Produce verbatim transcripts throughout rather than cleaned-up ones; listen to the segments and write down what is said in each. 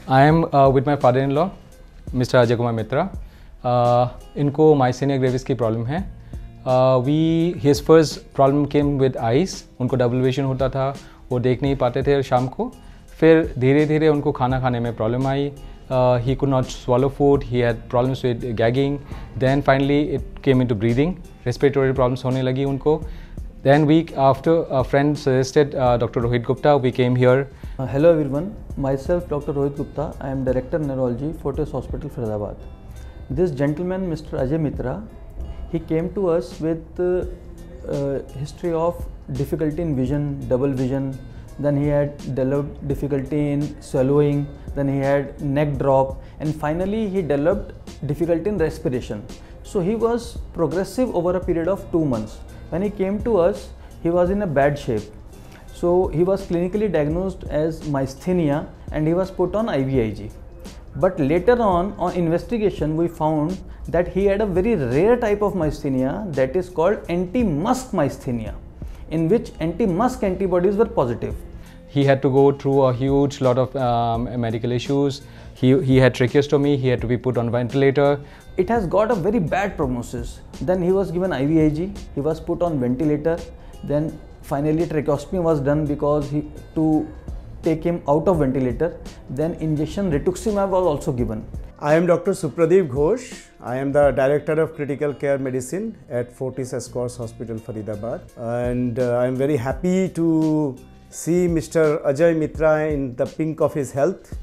I am uh, with my father-in-law, Mister Ajay Kumar Mitra. Uh, इनको myasthenia gravis की problem है. Uh, we his first problem came with eyes. उनको double vision होता था, वो देख नहीं पाते थे शाम को. फिर धीरे धीरे उनको खाना खाने में problem I. Uh, he could not swallow food. He had problems with gagging. Then finally it came into breathing. Respiratory problems होने लगी उनको. Then week after, a friend suggested uh, Doctor Rohit Gupta. We came here. Uh, hello everyone. Myself, Doctor Rohit Gupta. I am Director Neurology, Fortis Hospital, Faridabad. This gentleman, Mister Ajay Mitra, he came to us with uh, uh, history of difficulty in vision, double vision. Then he had developed difficulty in swallowing. Then he had neck drop, and finally he developed difficulty in respiration. So he was progressive over a period of two months. When he came to us, he was in a bad shape. So he was clinically diagnosed as myasthenia and he was put on I V I G. But later on, on investigation, we found that he had a very rare type of myasthenia that is called anti-musk myasthenia, in which anti-musk antibodies were positive. He had to go through a huge lot of um, medical issues. He, he had tracheostomy, he had to be put on ventilator. It has got a very bad prognosis. Then he was given I V I G, he was put on ventilator. Then finally tracheostomy was done because he to take him out of ventilator. Then injection rituximab was also given. I am Doctor Supradeep Ghosh. I am the Director of Critical Care Medicine at Fortis Escorts Hospital, Faridabad. And uh, I am very happy to see Mister Ajay Mitra in the pink of his health.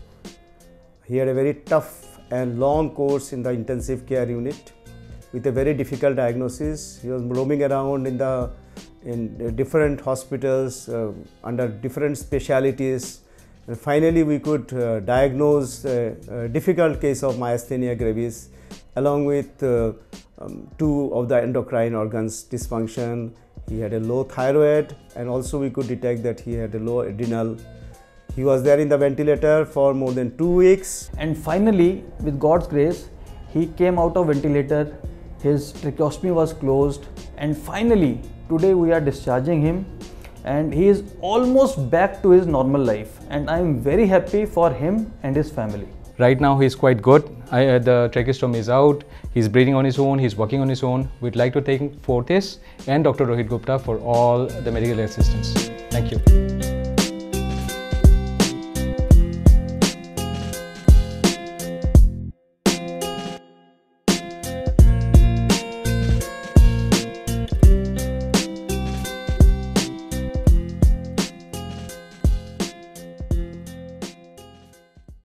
He had a very tough and long course in the intensive care unit with a very difficult diagnosis. He was roaming around in the in different hospitals uh, under different specialities, and finally we could uh, diagnose a, a difficult case of myasthenia gravis along with uh, um, two of the endocrine organs dysfunction. He had a low thyroid, and also we could detect that he had a low adrenal. He was there in the ventilator for more than two weeks. And finally, with God's grace, he came out of ventilator, his tracheostomy was closed, and finally, today we are discharging him and he is almost back to his normal life, and I am very happy for him and his family. Right now he is quite good. I, uh, the tracheostomy is out, he's breathing on his own, he's walking on his own. We'd like to thank Fortis and Doctor Rohit Gupta for all the medical assistance. Thank you.